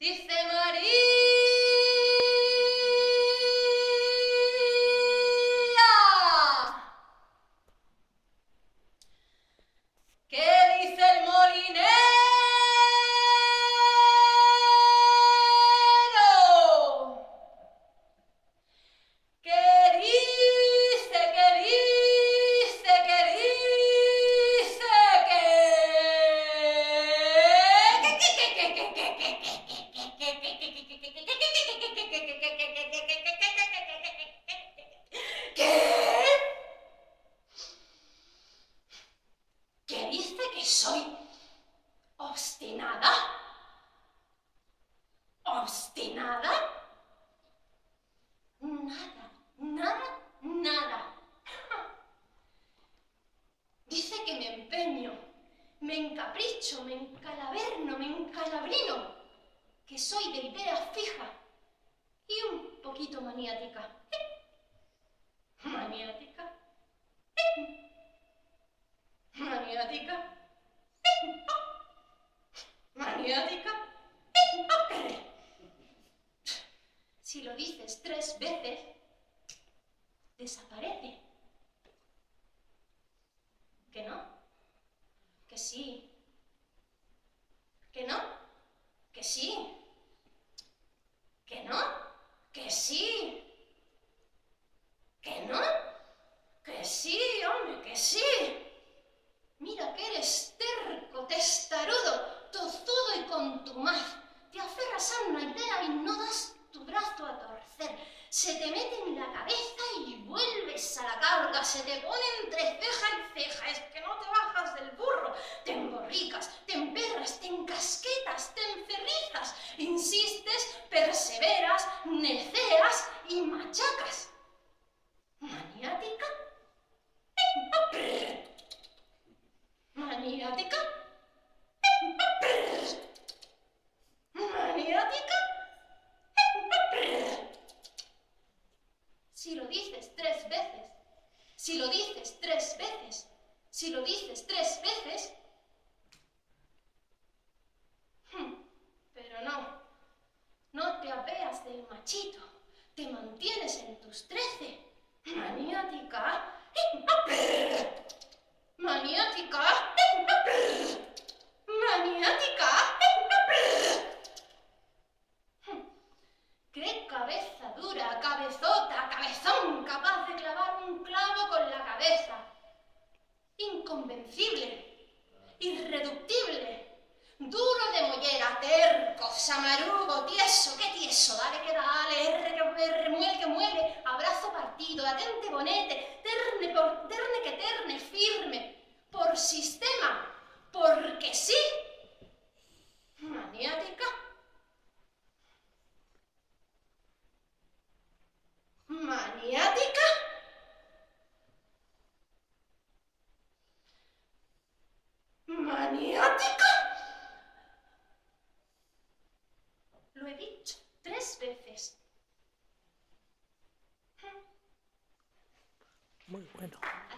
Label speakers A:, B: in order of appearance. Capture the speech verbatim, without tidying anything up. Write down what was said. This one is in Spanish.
A: Dice María, ¿qué dice el molinero? ¿Qué dice, qué dice, qué dice, ¿Qué? ¿Qué dice que soy obstinada? ¿Obstinada? Nada, nada, nada. Dice que me empeño, me encapricho, me encalaverno, me encalabrino, que soy de idea fija y un poquito maniática. ¿Maniática? ¿Maniática? ¿Maniática? Si lo dices tres veces, desaparece. ¿Que no? ¿Que sí? ¿Que no? ¿Que sí? ¿Que no? ¿Que sí? ¿Que no? ¡Que sí, hombre, que sí! Mira que eres terco, testarudo, tozudo y contumaz. Te aferras a una idea y no das tu brazo a torcer. Se te mete en la cabeza y vuelves a la carga. Se te pone entre ceja y ceja. Es que no te bajas del burro. Te emborricas, te emperras, te encasquetas, te encerrizas. Insistes, perseveras, neceas y machacas. ¿Maniática? ¿Maniática? ¿Maniática? Si lo dices tres veces, si lo dices tres veces, si lo dices tres veces... Pero no, no te apeas del machito, te mantienes en tus trece. ¿Maniática? ¿Maniática? ¿Maniática? ¡Qué cabeza dura, cabezota, cabezón, capaz de clavar un clavo con la cabeza! Inconvencible, irreductible, duro de mollera, terco, samarugo, tieso, qué tieso, dale que dale, erre que erre, muele que muele, abrazo partido, atente bonete, terne por terne que terne, firme, por sistema, porque sí. ¿Maniática? ¿Maniática? ¿Maniática? Lo he dicho tres veces.
B: Muy bueno.